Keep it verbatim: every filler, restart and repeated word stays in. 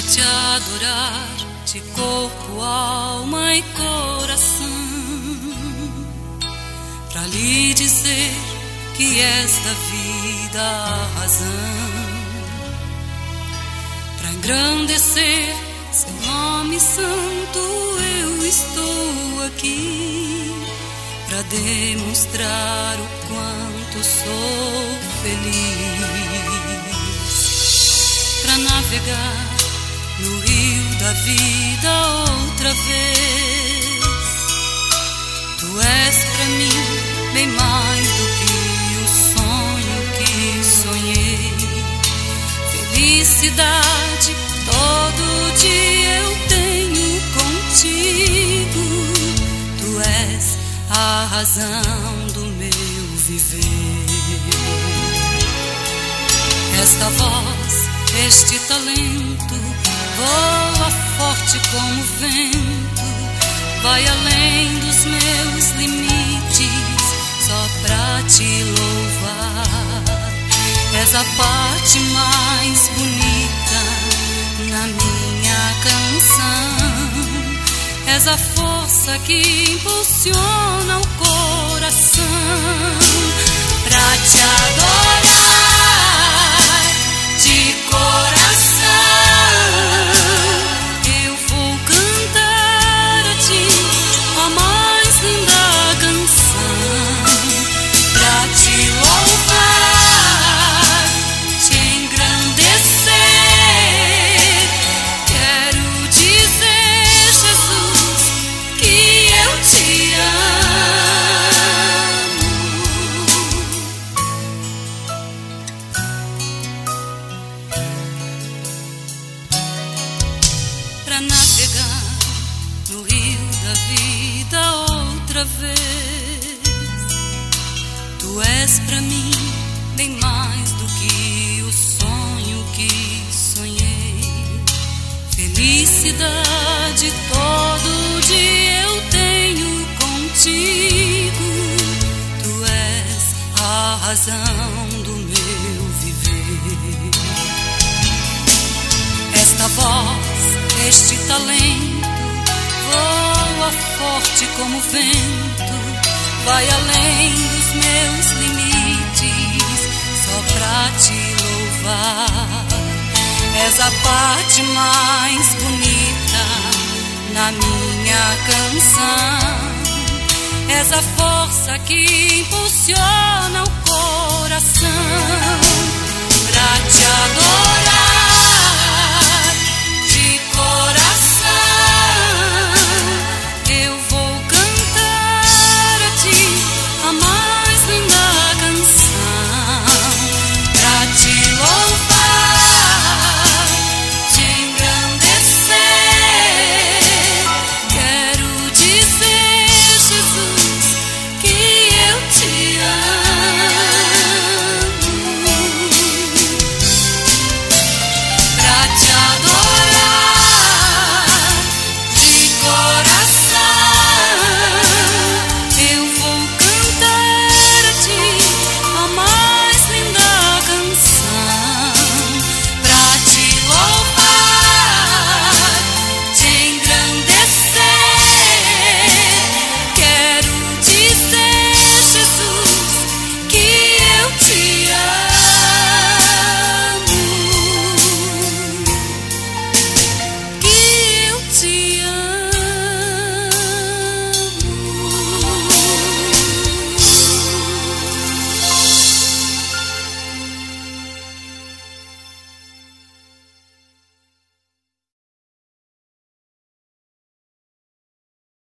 te adorar de corpo, alma e coração, pra lhe dizer que és da vida a razão, pra engrandecer seu nome santo. Eu estou aqui pra demonstrar o quanto sou feliz, pra navegar no rio da vida outra vez. Tu és pra mim bem mais do que o sonho que sonhei. Felicidade todo dia eu tenho contigo. Tu és a razão do meu viver. Esta voz, este talento, voa forte como o vento, vai além dos meus limites, só pra te louvar. És a parte mais bonita na minha canção, és a força que impulsiona o coração pra te adorar de coração. Eu vou cantar a ti a mais linda canção, pra te louvar, te engrandecer. Quero dizer, Jesus, que eu te amo. Pra navegar no rio da vida outra vez. Tu és pra mim bem mais do que o sonho que sonhei. Felicidade todo dia eu tenho contigo. Tu és a razão do meu viver. Esta voz, este talento, voa forte como o vento, vai além dos meus limites, só pra te louvar. És a parte mais bonita na minha canção, és a força que impulsiona o coração pra te adorar.